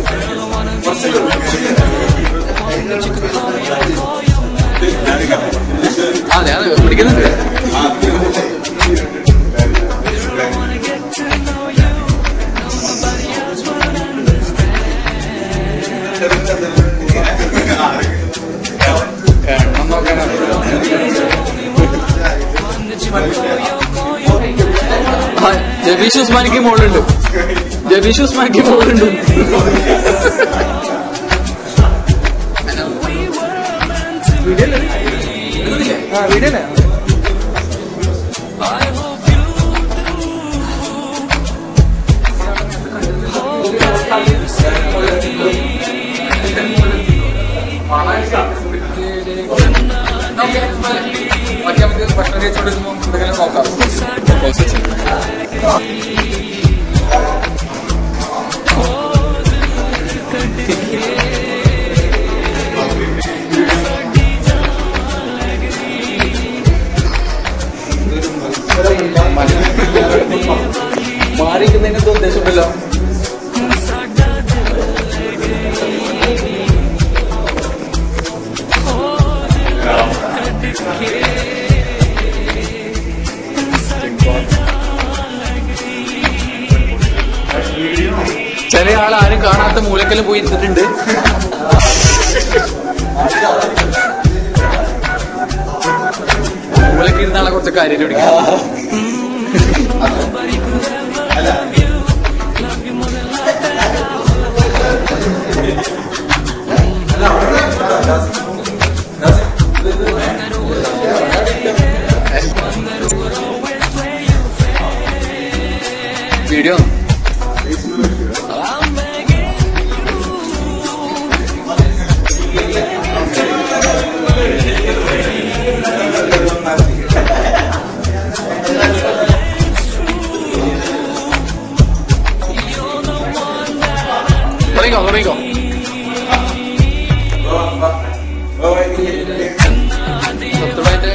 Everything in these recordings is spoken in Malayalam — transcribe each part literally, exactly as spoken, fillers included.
അതെ അതെ പിടിക്കുന്നുണ്ട്. എണ്ണം നോക്കാനാണ്. ജബീഷ് ഉസ്മാനിക്ക് മോളുണ്ട്. ജബീഷ് ഉസ്മാനിക്ക് മോളുണ്ട്. ആ വീഡിയോല്ലേ? ബാക്കി നമുക്ക് ഭക്ഷണം കഴിച്ചുകൊണ്ടിരിക്കുമ്പോൾ എന്തെങ്കിലും നോക്കാം. മാറിയിരിക്കുന്നതിന് എന്തോ ഉദ്ദേശമുണ്ടല്ലോ. ചില ആൾ ആരും കാണാത്ത മൂലക്കെല്ലാം പോയി ഇരുന്നിട്ടുണ്ട്. മൂലക്ക് ഇരുന്നാളെ കുറച്ച് കാര്യം പിടിക്കാം. വീഡിയോ തുടങ്ങിക്കോ തുടങ്ങിക്കോ. സത്യമായിട്ട്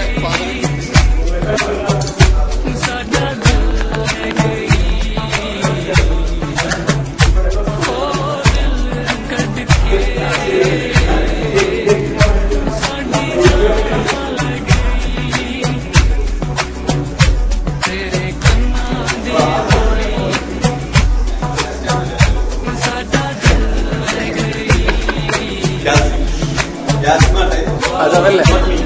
അതല്ലേ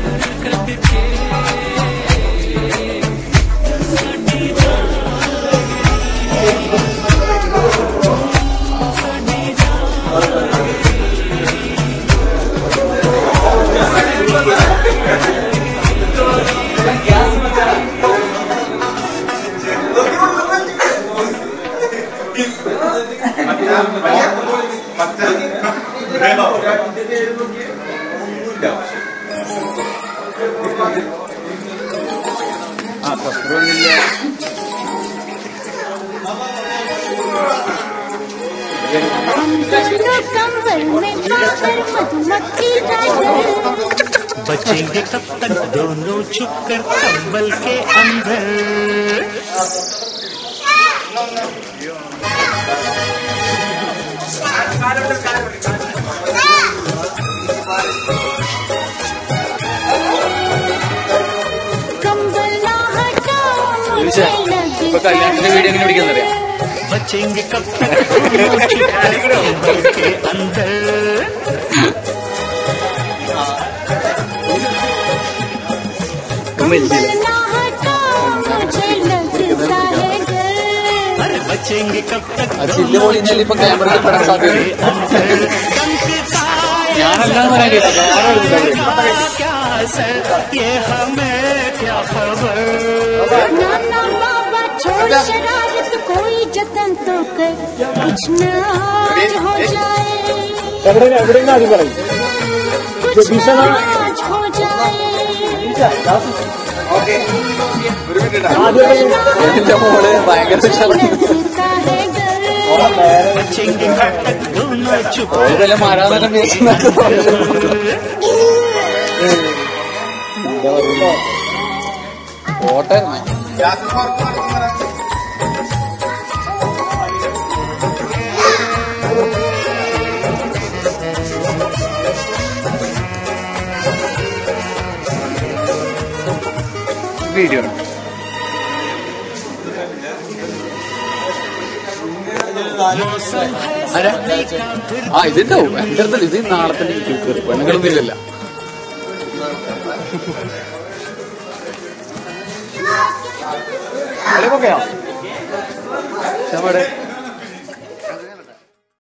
ആ പത്രമില്ല. बचेंगे कब तक दोनों छुपकर कंबल के अंदर. ഇപ്പൊ കല്യാണത്തിന്റെ വീഡിയോ എങ്ങനെ പിടിക്കുന്നറിയാം. बचेंगे कब तक दोनों छुपकर कंबल के अंदर. अरे बचेंगे कब तक ചില്ല് പൊളിഞ്ഞാൽ ഇപ്പൊ ക്യാമറയിൽ പെടാൻ സാധ്യത. ഞാനെല്ലാം പറയാനില്ല. क्या सर ये हमें क्या खबर. छोड़ शरारत कोई जतन तो कर कुछ न आज हो जाए. कुछ न आज हो जाए. എന്റെ മോള് ഭയങ്കര ഇതെല്ലാം മാറാതെല്ലാം വേസ്റ്റ് ഓട്ടെ. വീഡിയോ ആ ഇതുണ്ടാവും എന്റെ അടുത്തല്ല ഇത് നാളെ തന്നെ കയറി പെണ്ണുങ്ങളൊന്നും ഇല്ലല്ല കളി പൊക്കയോ